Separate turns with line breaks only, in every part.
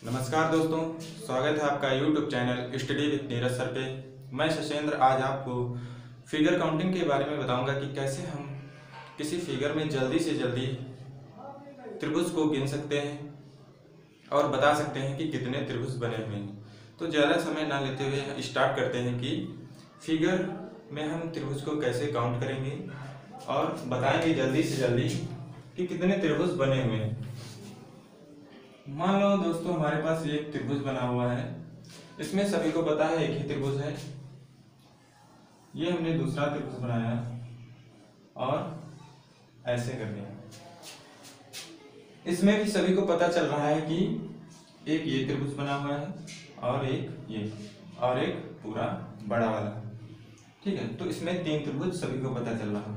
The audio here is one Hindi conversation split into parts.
नमस्कार दोस्तों, स्वागत है आपका YouTube channel study with Neeraj sir पे। मैं शशेंद्र आज आपको फिगर काउंटिंग के बारे में बताऊंगा कि कैसे हम किसी फिगर में जल्दी से जल्दी त्रिभुज को गिन सकते हैं और बता सकते हैं कि कितने त्रिभुज बने हुए हैं। तो ज़्यादा समय ना लेते हुए स्टार्ट करते हैं कि फिगर में हम त्रिभुज को कैसे काउंट करेंगे और बताएंगे जल्दी से जल्दी कि कितने त्रिभुज बने हुए हैं। मान लो दोस्तों, हमारे पास एक त्रिभुज बना हुआ है। इसमें सभी को पता है एक ही त्रिभुज है। ये हमने दूसरा त्रिभुज बनाया और ऐसे कर दिया। इसमें भी सभी को पता चल रहा है कि एक ये त्रिभुज बना हुआ है और एक ये और एक पूरा बड़ा वाला। ठीक है, तो इसमें तीन त्रिभुज सभी को पता चल रहा है।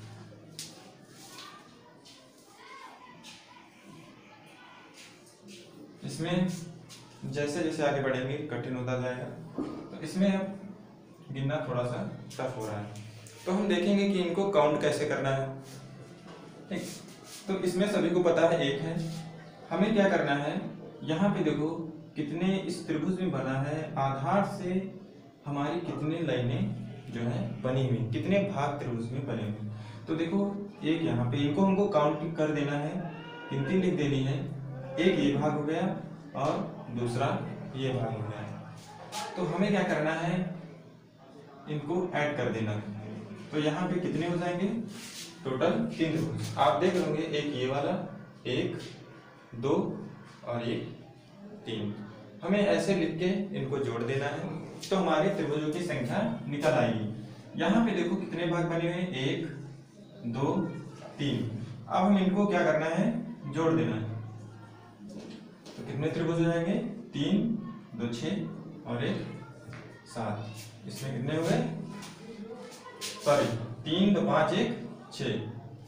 इसमें जैसे जैसे आगे बढ़ेंगे कठिन होता जाएगा, तो इसमें अब गिनना थोड़ा सा टफ हो रहा है। तो हम देखेंगे कि इनको काउंट कैसे करना है। ठीक, तो इसमें सभी को पता है एक है। हमें क्या करना है, यहाँ पे देखो कितने इस त्रिभुज में बना है, आधार से हमारी कितनी लाइनें जो है बनी हुई, कितने भाग त्रिभुज में बने हुए। तो देखो एक यहाँ पे इनको हमको काउंट कर देना है, गिनती लिख देनी है। एक ये भाग हो गया और दूसरा ये भाग हो गया। तो हमें क्या करना है, इनको ऐड कर देना है। तो यहाँ पे कितने हो जाएंगे, टोटल तीन त्रिभुज आप देख लोगे। एक ये वाला, एक, दो और एक, तीन। हमें ऐसे लिख के इनको जोड़ देना है तो हमारे त्रिभुजों की संख्या निकल आएगी। यहाँ पे देखो कितने भाग बने हुए हैं, एक, दो, तीन। अब हम इनको क्या करना है, जोड़ देना है। तो कितने त्रिभुज हो जाएंगे, तीन, दो, छः और एक, सात। इसमें कितने हुए, सॉरी, तीन, दो, पाँच, एक, छः।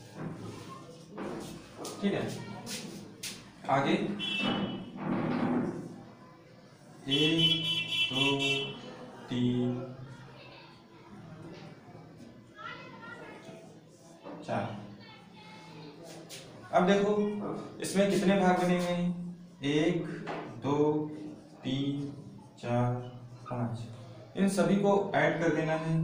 ठीक है, आगे एक, दो, तीन, चार। अब देखो इसमें कितने भाग बने हुए हैं, एक, दो, तीन, चार, पाँच। इन सभी को ऐड कर देना है।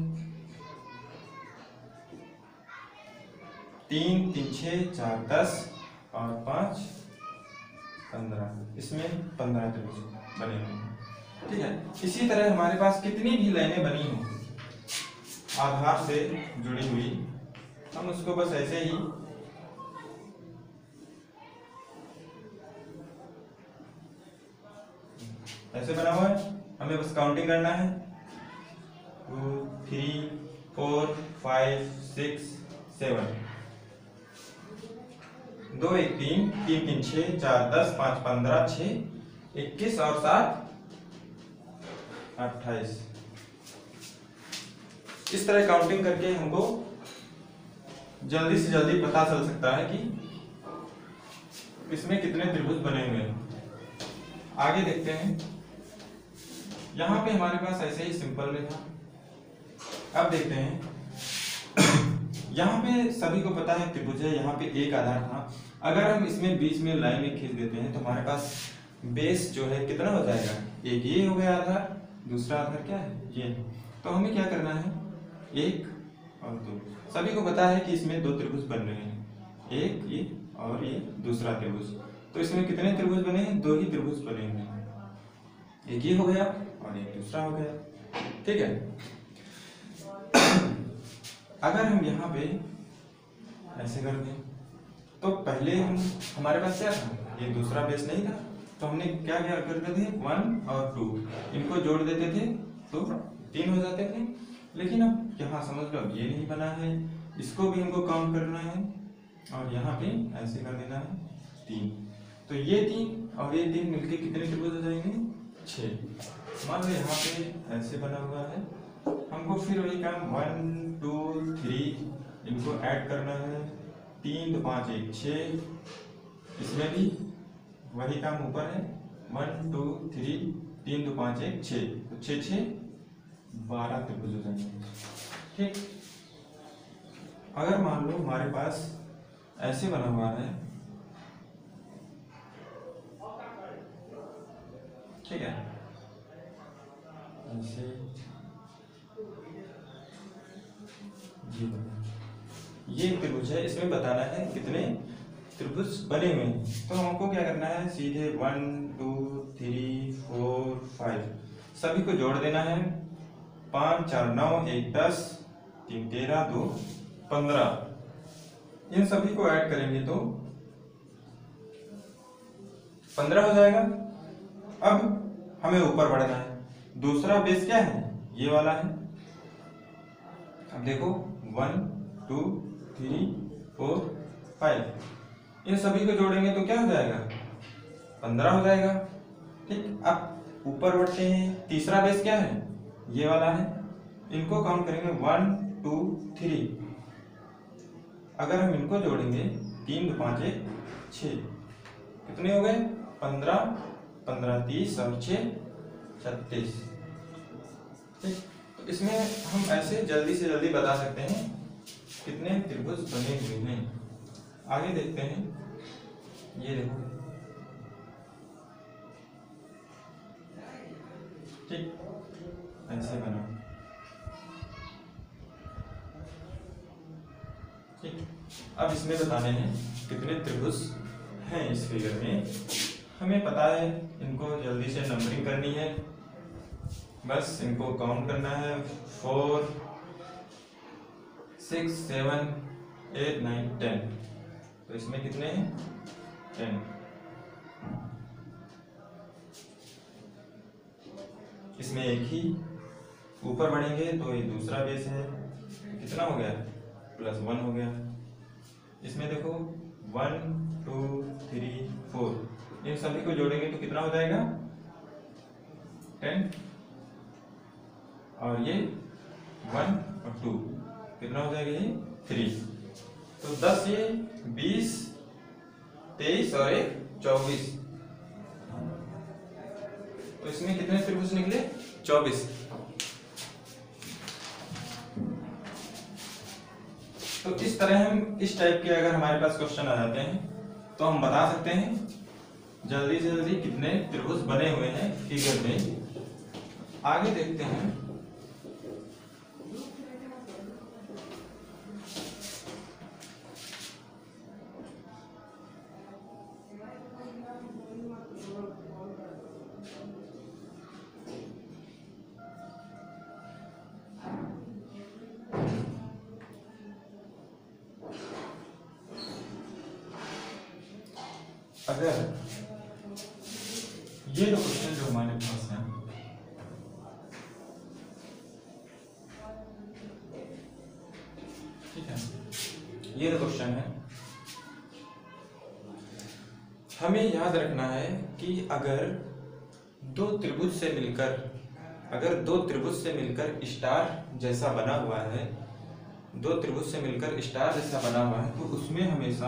तीन, तीन, छः, चार, 10 और 5, 15। इसमें 15 त्रिभुज बने हुए हैं। ठीक है, इसी तरह हमारे पास कितनी भी लाइनें बनी हो आधार से जुड़ी हुई, हम उसको बस ऐसे ही ऐसे बना हुआ है, हमें बस काउंटिंग करना है। 2, 3, 4, 5, 6, 7। 2, 1, 3, 3, 3, 6, 4, 10, 5, 15, 6, 21 और 7, 28। इस तरह काउंटिंग करके हमको जल्दी से जल्दी पता चल सकता है कि इसमें कितने त्रिभुज बने हुए हैं। आगे देखते हैं, यहाँ पे हमारे पास ऐसे ही सिंपल रेखा। अब देखते हैं, यहाँ पे सभी को पता है त्रिभुज है, यहाँ पे एक आधार था। अगर हम इसमें बीच में लाइन खींच देते हैं तो हमारे पास बेस जो है कितना हो जाएगा, एक ये हो गया आधार, दूसरा आधार क्या है, ये। तो हमें क्या करना है, एक और दो। सभी को पता है कि इसमें दो त्रिभुज बन रहे हैं, एक ये और ये दूसरा त्रिभुज। तो इसमें कितने त्रिभुज बने हैं, दो ही त्रिभुज बने हैं। एक ये हो गया और एक दूसरा हो गया। ठीक है, अगर हम यहाँ पे ऐसे कर दें तो पहले हमारे पास क्या था, ये दूसरा बेस नहीं था, तो हमने क्या क्या करते थे, 1 और 2 इनको जोड़ देते थे तो 3 हो जाते थे। लेकिन अब यहाँ समझ लो, अब ये नहीं बना है, इसको भी हमको काउंट करना है और यहाँ पे ऐसे कर देना है 3। तो ये 3 और ये 3 मिलके कितने त्रिभुज हो जाएंगे, 6। मान लो यहाँ पे ऐसे बना हुआ है, हमको फिर वही काम 1, 2, 3 इनको ऐड करना है। 3, 2, 5, 1, 6। इसमें भी वही काम ऊपर है, 1, 2, 3, 3, 2, 5, 1, 6। तो 6, 6, 12 त्रिभुज हो जाएंगे। ठीक, अगर मान लो हमारे पास ऐसे बना हुआ है, ठीक है, ऐसे ये त्रिभुज है, इसमें बताना है कितने त्रिभुज बने हुए हैं। तो हमको क्या करना है, सीधे 1 2 3 4 5 सभी को जोड़ देना है। 5 4 9 1 10 3 13 2 15 इन सभी को ऐड करेंगे तो 15 हो जाएगा। अब हमें ऊपर बढ़ना है, दूसरा बेस क्या है, ये वाला है। अब देखो 1 2 3 4 5 इन सभी को जोड़ेंगे तो क्या हो जाएगा, 15 हो जाएगा। ठीक, अब ऊपर बढ़ते हैं, तीसरा बेस क्या है, ये वाला है। इनको काउंट करेंगे 1 2 3। अगर हम इनको जोड़ेंगे 3 2 5 1 6 कितने हो गए, 15 15 30 और 6 36। ठीक, तो इसमें हम ऐसे जल्दी से जल्दी बता सकते हैं कितने त्रिभुज बने हुए हैं। आगे देखते हैं, ये देखो, ठीक ऐसे बना। ठीक, अब इसमें बताने हैं कितने त्रिभुज हैं इस फिगर में। हमें पता है, इनको जल्दी से नंबरिंग करनी है, बस इनको काउंट करना है 4 6 7 8 9 10। तो इसमें कितने हैं, 10। इसमें एक ही, ऊपर बढ़ेंगे तो ये दूसरा बेस है, कितना हो गया, +1 हो गया। इसमें देखो 1 2 3 4 इन सभी को जोड़ेंगे तो कितना हो जाएगा, 10। और ये 1 और 2 कितना हो जाएगा, ये 3। तो 10 ये 20 23 और 1 24। तो इसमें कितने त्रिभुज निकले, 24। तो इस तरह हम इस टाइप के अगर हमारे पास क्वेश्चन आ जाते हैं तो हम बता सकते हैं जल्दी से जल्दी कितने त्रिभुज बने हुए हैं फिगर में। आगे देखते हैं, अगर ये जो क्वेश्चन जो हमारे पास है, ठीक है, ये जो क्वेश्चन है, हमें याद रखना है कि अगर दो त्रिभुज से मिलकर स्टार जैसा बना हुआ है, दो त्रिभुज से मिलकर स्टार जैसा बना हुआ है, तो उसमें हमेशा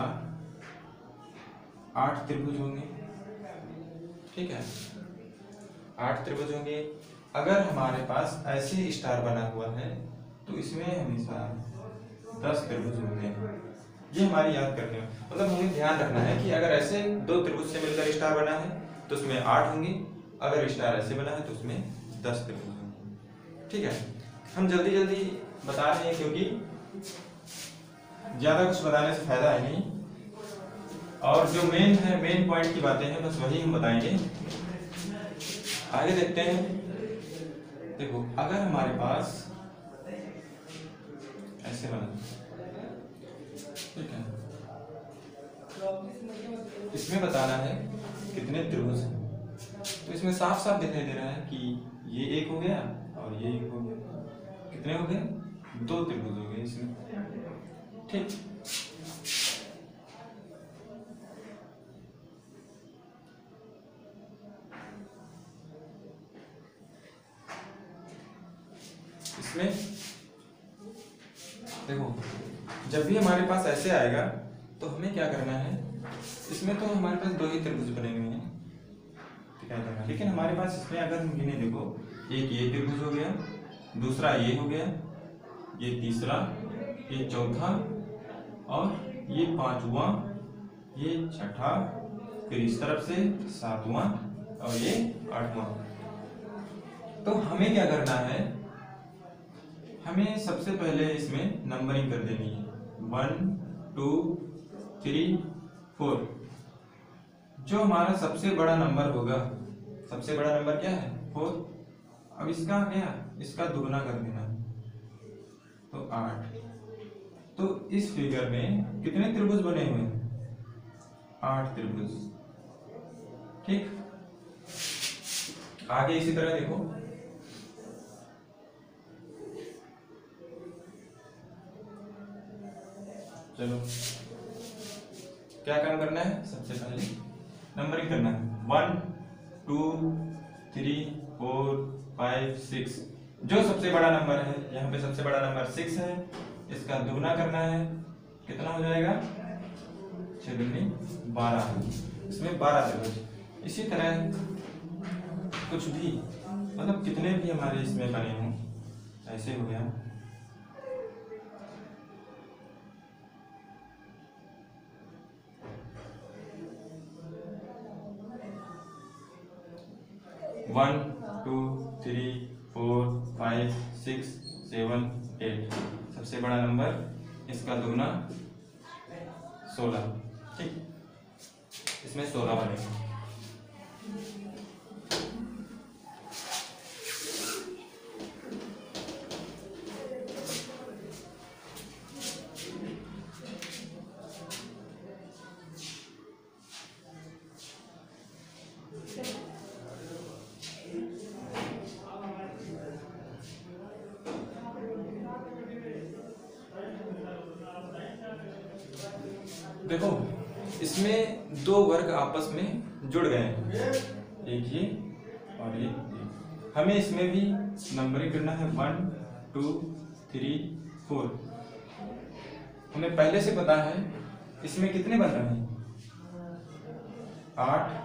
8 त्रिभुज होंगे। ठीक है, 8 त्रिभुज होंगे। अगर हमारे पास ऐसे स्टार बना हुआ है तो इसमें हमेशा 10 त्रिभुज होंगे। ये हमारी याद करनी है, मतलब हमें ध्यान रखना है कि अगर ऐसे दो त्रिभुज से मिलकर स्टार बना है तो उसमें 8 होंगे, अगर स्टार ऐसे बना है तो उसमें 10 त्रिभुज होंगे। ठीक है, हम जल्दी जल्दी बता रहे हैं क्योंकि ज्यादा कुछ बताने से फायदा है नहीं, और जो मेन पॉइंट की बातें हैं बस वही हम बताएंगे। आगे देखते हैं, देखो अगर हमारे पास ऐसे बना, ठीक है, इसमें बताना है कितने त्रिभुज हैं। तो इसमें साफ साफ दिखाई दे रहा है कि ये एक हो गया और ये एक हो गया, कितने हो गए, 2 त्रिभुज हो गए इसमें। ठीक, इसमें देखो जब भी हमारे पास ऐसे आएगा तो हमें क्या करना है, इसमें तो हमारे पास 2 ही त्रिभुज बने हुए हैं, लेकिन हमारे पास इसमें अगर हम गिने, देखो एक ये त्रिभुज हो गया, दूसरा ये हो गया, ये तीसरा, ये चौथा, और ये 5वां, ये छठा, फिर इस तरफ से 7वां और ये 8वां। तो हमें क्या करना है, हमें सबसे पहले इसमें नंबरिंग कर देनी है 1 2 3 4। जो हमारा सबसे बड़ा नंबर होगा, सबसे बड़ा नंबर क्या है 4। अब इसका क्या, इसका दुगना कर देना तो 8। तो इस फिगर में कितने त्रिभुज बने हुए हैं, 8 त्रिभुज। ठीक, आगे इसी तरह देखो, चलो क्या काम करना है, सबसे पहले नंबरिंग करना है 1 2 3 4 5 6। जो सबसे बड़ा नंबर है, यहाँ पे सबसे बड़ा नंबर 6 है, इसका दुगना करना है, कितना हो जाएगा 6 दूनी 12, इसमें 12 त्रिभुज। इसी तरह कुछ भी, मतलब कितने भी हमारे इसमें बने हों, ऐसे हो गया। वन 2 3 4 5 6 7 8, सबसे बड़ा नंबर, इसका दुगना 16। ठीक, इसमें 16 बनेगा। देखो इसमें दो वर्ग आपस में जुड़ गए हैं, एक ये और ये। हमें इसमें भी नंबरिंग करना है 1 2 3 4। हमें पहले से पता है इसमें कितने बन रहे हैं 8,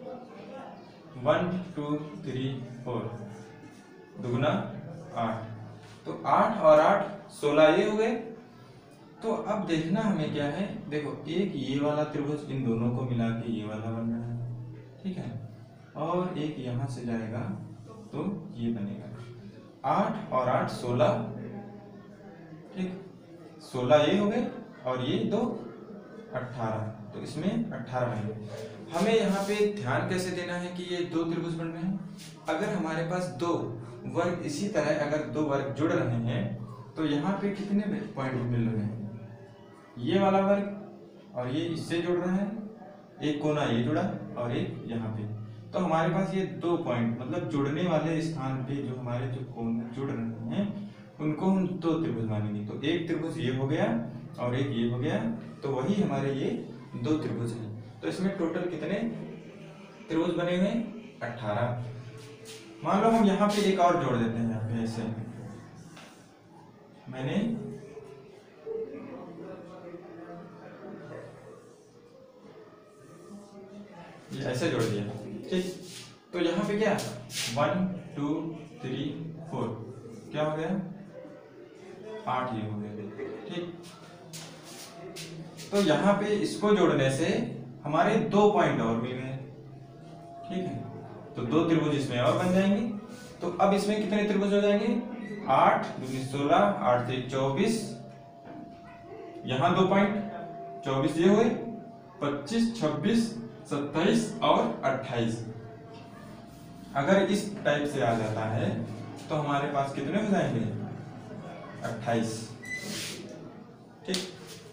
1 2 3 4, दुगना 8। तो 8 और 8 16 ये हो गए। तो अब देखना हमें क्या है, देखो एक ये वाला त्रिभुज इन दोनों को मिला के ये वाला बन रहा है, ठीक है, और एक यहां से जाएगा तो ये बनेगा 8 और 8 16। ठीक, 16 ये हो गए और ये 2 18, तो इसमें 18 बनेंगे। हमें यहाँ पे ध्यान कैसे देना है कि ये दो त्रिभुज बन रहे हैं। अगर हमारे पास दो वर्ग इसी तरह अगर दो वर्ग जुड़ रहे हैं तो यहाँ पे कितने पॉइंट मिल रहे हैं, ये वाला वर्ग और ये इससे जुड़ रहा है, एक कोना ये जुड़ा और एक यहाँ पे। तो हमारे पास ये 2 पॉइंट मतलब जुड़ने वाले स्थान पे जो हमारे जो कोण जुड़ रहे हैं उनको हम 2 त्रिभुज मानेंगे। तो एक त्रिभुज ये हो गया और एक ये हो गया, तो वही हमारे ये 2 त्रिभुज हैं। तो इसमें टोटल कितने त्रिभुज बने हुए 18। मान लो हम यहाँ पे एक और जोड़ देते हैं, यहाँ पे ऐसे मैंने ये ऐसे जोड़ दिया। ठीक, तो यहाँ पे क्या 1 2 3 4 क्या हो गया 8 ये हो गया। ठीक, तो यहाँ पे इसको जोड़ने से हमारे 2 पॉइंट और मिल गए। ठीक है, तो 2 त्रिभुज इसमें और बन जाएंगे। तो अब इसमें कितने त्रिभुज हो जाएंगे 8 2 16 8 3 24, यहाँ 2 पॉइंट 24 ये हुए, 25 26 27 और 28। अगर इस टाइप से आ जाता है तो हमारे पास कितने हो जाएंगे 28। ठीक,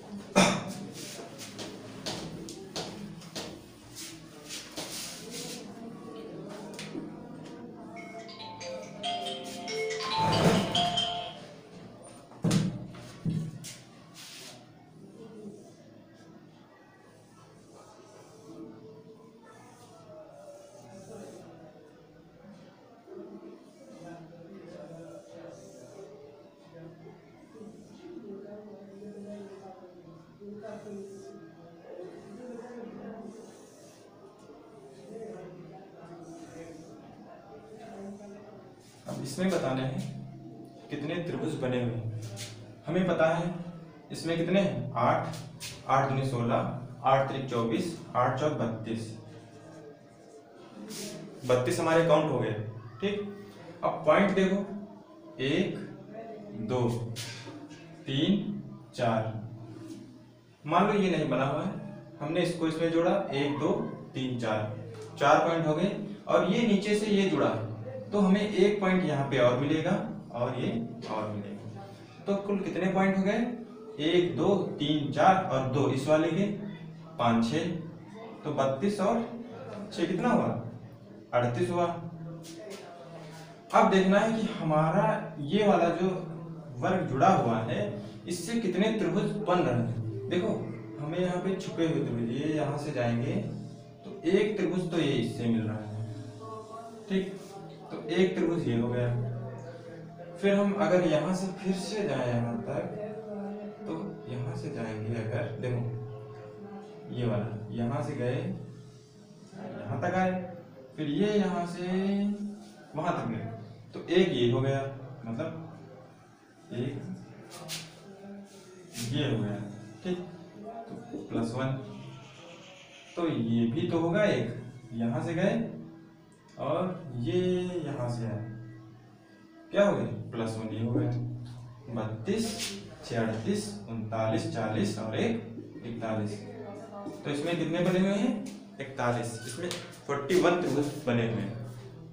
अब इसमें बताना है कितने त्रिभुज बने हुए हैं। हमें पता है इसमें कितने हैं 8 8 दूनी 16 8 3 24 8 4 32। 32 हमारे काउंट हो गए। ठीक, अब पॉइंट देखो, 1 2 3 4। मान लो ये नहीं बना हुआ है, हमने इसको इसमें जोड़ा, 1 2 3 4, 4 पॉइंट हो गए। और ये नीचे से ये जुड़ा है तो हमें एक पॉइंट यहाँ पे और मिलेगा और ये और मिलेगा। तो कुल कितने पॉइंट हो गए? 1 2 3 4 और 2 इस वाले के, 5 6। तो 32 और 6 कितना हुआ? 38 हुआ। अब देखना है कि हमारा ये वाला जो वर्ग जुड़ा हुआ है इससे कितने त्रिभुज बन रहे हैं। देखो हमें यहाँ पे छुपे हुए त्रिभुज, ये यहाँ से जाएंगे तो एक त्रिभुज तो ये इससे मिल रहा है। ठीक, तो एक त्रिभुज ये हो गया। फिर हम अगर यहाँ से फिर से जाए यहाँ तक, तो यहाँ से जाएंगे अगर, देखो ये वाला यहाँ से गए यहाँ तक आए, फिर ये यहाँ से वहां तक गए, तो एक ये हो गया, मतलब एक ये हो गया। ठीक, तो +1, तो ये भी तो होगा एक, यहां से गए और ये यहां से आए, क्या हो गए? +1 ये हो गया। 32 36 39 40 और एक 41। तो इसमें कितने बने हुए हैं? 41। इसमें 41 त्रिभुज बने हुए हैं।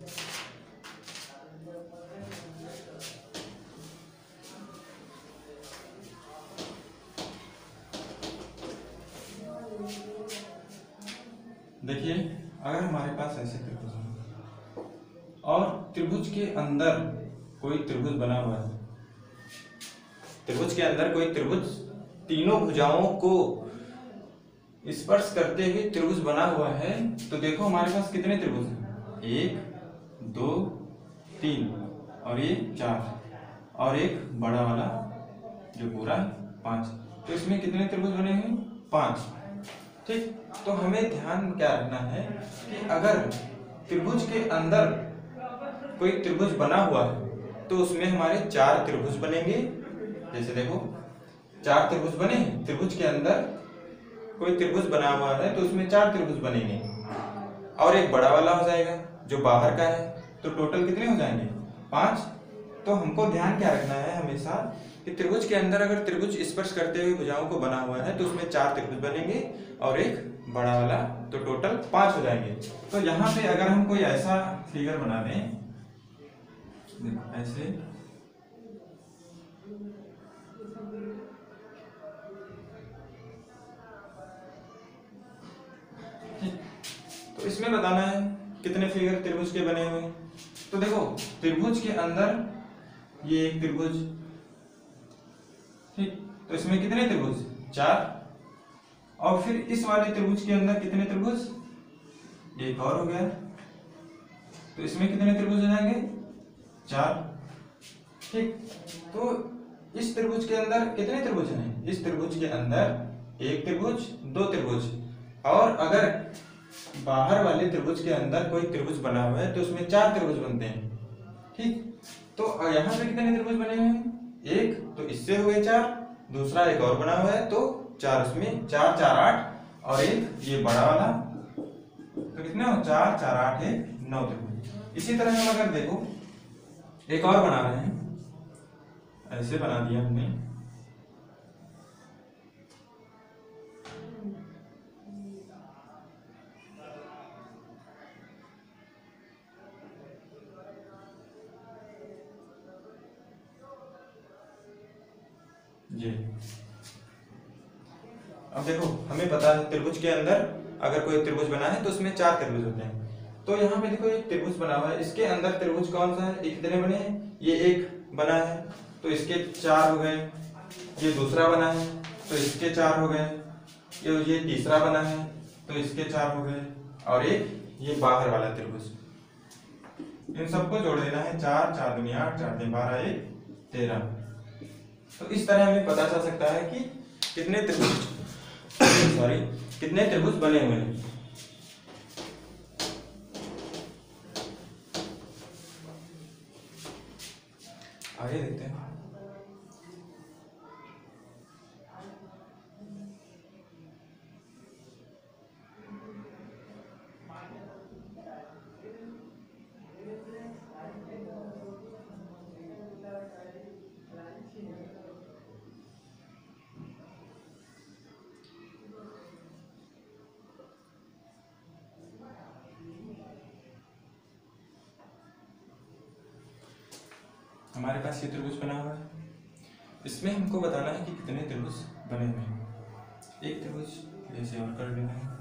देखिए अगर हमारे पास ऐसे त्रिभुज हैं और त्रिभुज के अंदर कोई त्रिभुज बना हुआ है, त्रिभुज के अंदर कोई त्रिभुज तीनों भुजाओं को स्पर्श करते हुए त्रिभुज बना हुआ है, तो देखो हमारे पास कितने त्रिभुज हैं? 1 2 3 और ये 4 और एक बड़ा वाला जो पूरा 5। तो इसमें कितने त्रिभुज बने हैं? 5। ठीक, तो हमें ध्यान क्या रखना है कि अगर त्रिभुज के अंदर कोई त्रिभुज बना हुआ है तो उसमें हमारे 4 त्रिभुज बनेंगे। जैसे देखो 4 त्रिभुज बने, त्रिभुज के अंदर कोई त्रिभुज बना हुआ है तो उसमें 4 त्रिभुज बनेंगे और एक बड़ा वाला हो जाएगा जो बाहर का है, तो टोटल कितने हो जाएंगे? 5। तो हमको ध्यान क्या रखना है हमेशा कि त्रिभुज के अंदर अगर त्रिभुज स्पर्श करते हुए भुजाओं को बना हुआ है तो उसमें 4 त्रिभुज बनेंगे और एक बड़ा वाला, तो टोटल 5 हो जाएंगे। तो यहाँ पे अगर हम कोई ऐसा फिगर बना दें, ऐसे, तो इसमें बताना है कितने फिगर त्रिभुज के बने हुए हैं। तो देखो त्रिभुज के अंदर ये एक त्रिभुज, ठीक, तो इसमें कितने त्रिभुज? 4। और फिर इस वाले त्रिभुज के अंदर कितने त्रिभुज? एक और हो गया, तो इसमें कितने त्रिभुज हो जाएंगे? 4। ठीक, तो इस त्रिभुज के अंदर कितने त्रिभुज हैं? इस त्रिभुज के अंदर एक त्रिभुज, 2 त्रिभुज, और अगर बाहर वाले त्रिभुज के अंदर कोई त्रिभुज बना हुआ है तो उसमें 4 त्रिभुज बनते हैं। ठीक, तो यहाँ पे कितने त्रिभुज बने हुए हैं? एक, तो इससे हो गए 4, दूसरा एक और बना हुआ है तो 4, उसमें 4 4 8 और एक ये बड़ा वाला, तो कितने हो? 4 4 8 1 9 त्रिभुज। इसी तरह हम अगर देखो एक और बना रहे हैं, ऐसे बना दिया हमने, जी। अब देखो हमें पता है त्रिभुज के अंदर अगर कोई त्रिभुज बना है तो उसमें 4 त्रिभुज होते हैं। तो यहाँ पे देखो एक त्रिभुज बना हुआ है, इसके अंदर त्रिभुज कौन सा है? ये कितने बने हैं? ये एक बना है तो इसके 4 हो गए, ये दूसरा बना है तो इसके 4 हो गए, ये तीसरा बना है तो इसके 4 हो गए, और एक ये बाहर वाला त्रिभुज। इन सबको जोड़ देना है, 4 4 दूनी 8 4 3 12 1 13। तो इस तरह हमें पता चल सकता है कि कितने त्रिभुज कितने त्रिभुज बने हुए हैं। आगे देखते हैं। हमारे पास ये त्रिभुज बना हुआ है, इसमें हमको बताना है कि कितने त्रिभुज बने हुए हैं। एक त्रिभुज ऐसे और कर देना है।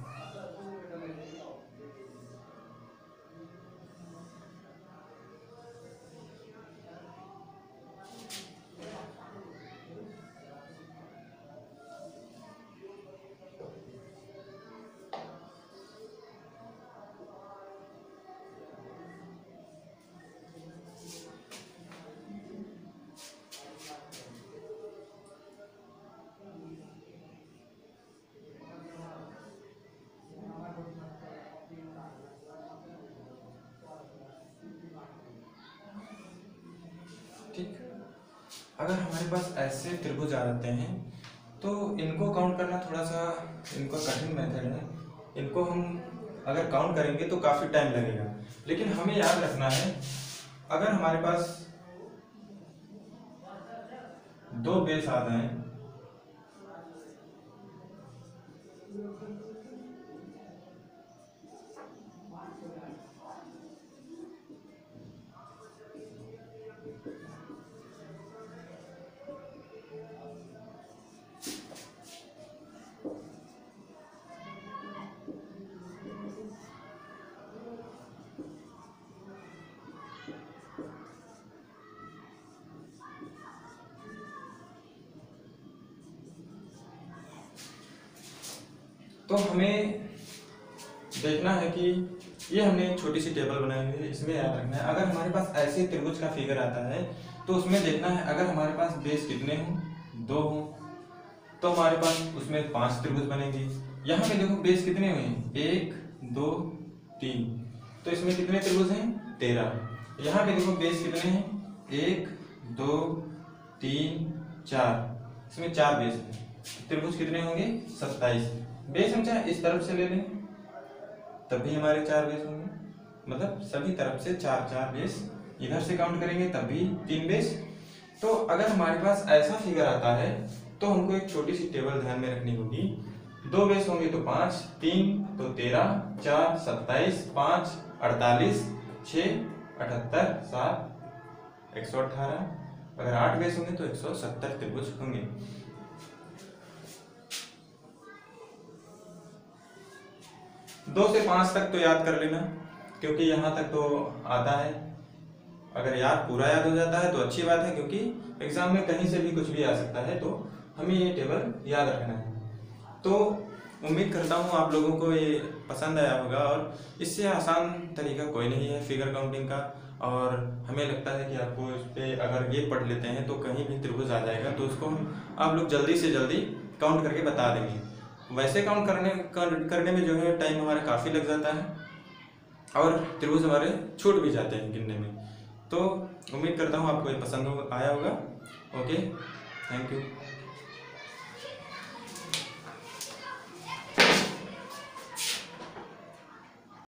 ठीक, अगर हमारे पास ऐसे त्रिभुज आ जाते हैं तो इनको काउंट करना थोड़ा सा इनका कठिन मेथड है। इनको हम अगर काउंट करेंगे तो काफ़ी टाइम लगेगा, लेकिन हमें याद रखना है अगर हमारे पास दो बेस आ जाएं तो हमें देखना है कि ये हमने एक छोटी सी टेबल बनाई हुई है, इसमें याद रखना है अगर हमारे पास ऐसे त्रिभुज का फिगर आता है तो उसमें देखना है अगर हमारे पास बेस कितने हों, 2 हों, तो हमारे पास उसमें 5 त्रिभुज बनेंगे। यहाँ पे देखो बेस कितने हुए हैं, 1 2 3, तो इसमें कितने त्रिभुज हैं, 13। यहाँ पे देखो बेस कितने हैं, 1 2 3 4, इसमें 4 बेस हैं, त्रिभुज कितने होंगे, 27। बेस हम चाहे इस तरफ से ले लें तब भी हमारे 4 बेस होंगे, मतलब सभी तरफ से 4 बेस, इधर से काउंट करेंगे तब भी 3 बेस। तो अगर हमारे पास ऐसा फिगर आता है तो हमको एक छोटी सी टेबल ध्यान में रखनी होगी। 2 बेस होंगे तो 5, 3 तो 13, 4 27, 5 48, 6 78, 7 118, अगर 8 बेस होंगे तो 170 त्रिभुज होंगे। 2 से 5 तक तो याद कर लेना, क्योंकि यहाँ तक तो आता है। अगर पूरा याद हो जाता है तो अच्छी बात है, क्योंकि एग्जाम में कहीं से भी कुछ भी आ सकता है, तो हमें ये टेबल याद रखना है। तो उम्मीद करता हूँ आप लोगों को ये पसंद आया होगा, और इससे आसान तरीका कोई नहीं है फिगर काउंटिंग का। और हमें लगता है कि आपको इस पर अगर ये पढ़ लेते हैं तो कहीं भी त्रिभुज आ जाएगा तो उसको आप लोग जल्दी से जल्दी काउंट करके बता देंगे। वैसे काउंट करने में जो है टाइम हमारा काफ़ी लग जाता है, और त्रिभुज हमारे छूट भी जाते हैं गिनने में। तो उम्मीद करता हूँ आपको ये पसंद आया होगा। Okay, thank you.